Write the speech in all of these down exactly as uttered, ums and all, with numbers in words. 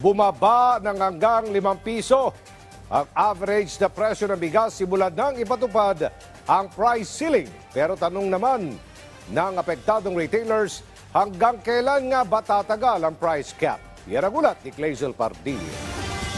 bumaba ng hanggang limang piso. Ang average na presyo ng bigas simula nang ipatupad ang price ceiling. Pero tanong naman ng apektadong retailers, hanggang kailan nga ba tatagal ang price cap? Yan ang ulat ni Clazel Pardilla.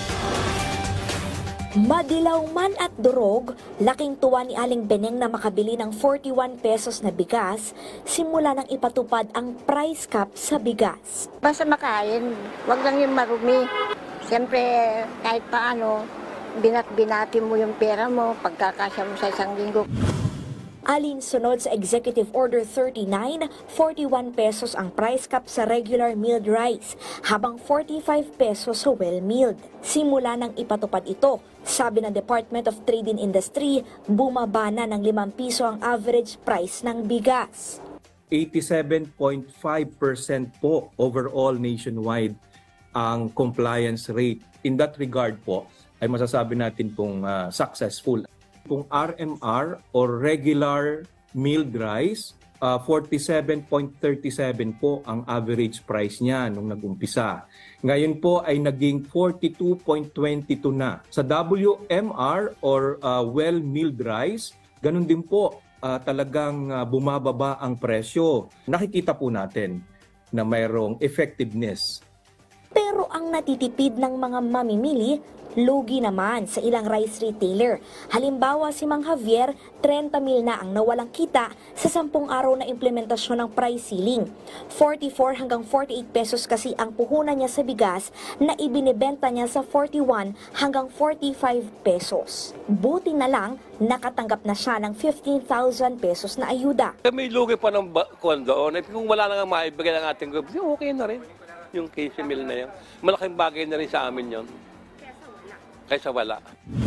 Madilaw man at durog, laking tuwa ni Aling Beneng na makabili ng forty-one pesos na bigas simula nang ipatupad ang price cap sa bigas. Basta makain, wag lang yung marumi. Siyempre, kahit paano, binat-binati mo yung pera mo, pagkakasya mo sa isang linggo. Alinsunod sa Executive Order thirty-nine, forty-one pesos ang price cap sa regular milled rice, habang forty-five pesos sa well-milled. Simula nang ipatupad ito, sabi ng Department of Trade and Industry, bumaba na ng limang piso ang average price ng bigas. eighty-seven point five percent po overall nationwide ang compliance rate. In that regard po, ay masasabi natin pong uh, successful. Kung R M R or regular milled rice, uh, forty-seven point three seven po ang average price niya nung nag-umpisa. Ngayon po ay naging forty-two point two two na. Sa W M R or uh, well-milled rice, ganun din po uh, talagang uh, bumababa ang presyo. Nakikita po natin na mayroong effectiveness. Pero ang natitipid ng mga mamimili, lugi naman sa ilang rice retailer. Halimbawa si Mang Javier, thirty mil na ang nawalang kita sa sampung araw na implementasyon ng price ceiling. forty-four hanggang forty-eight pesos kasi ang puhunan niya sa bigas na ibinibenta niya sa forty-one hanggang forty-five pesos. Buti na lang, nakatanggap na siya ng fifteen thousand pesos na ayuda. May lugi pa ng kuwan doon. Kung wala na nga maibigay ng ating group, okay na rin yung fifty mil na yan. Malaking bagay na rin sa amin yon. Kaysa wala.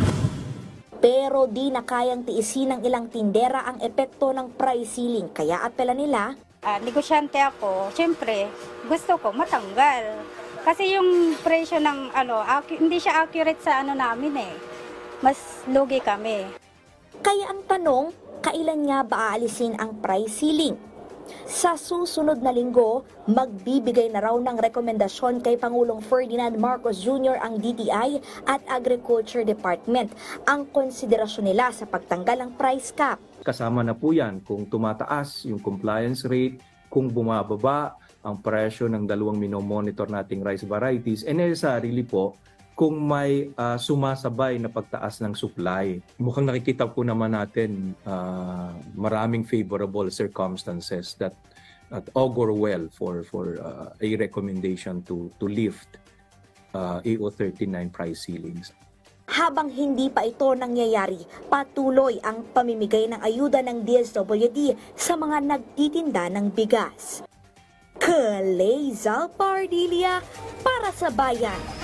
Pero di na kayang tiisin ng ilang tindera ang epekto ng price ceiling. Kaya apela nila, uh, negosyante ako, siyempre gusto ko matanggal. Kasi yung presyo ng ano, hindi siya accurate sa ano namin eh. Mas lugi kami. Kaya ang tanong, kailan nga ba aalisin ang price ceiling? Sa susunod na linggo, magbibigay na raw ng rekomendasyon kay Pangulong Ferdinand Marcos Junior ang D T I at Agriculture Department ang konsiderasyon nila sa pagtanggal ng price cap. Kasama na po yan kung tumataas yung compliance rate, kung bumababa ang presyo ng dalawang minomonitor nating rice varieties, and necessarily po kung may uh, sumasabay na pagtaas ng supply. Mukhang nakikita po naman natin uh, maraming favorable circumstances that, that augur well for, for uh, a recommendation to, to lift uh, A O thirty-nine price ceilings. Habang hindi pa ito nangyayari, patuloy ang pamimigay ng ayuda ng D S W D sa mga nagtitinda ng bigas. Clazel Pardilla para sa Bayan.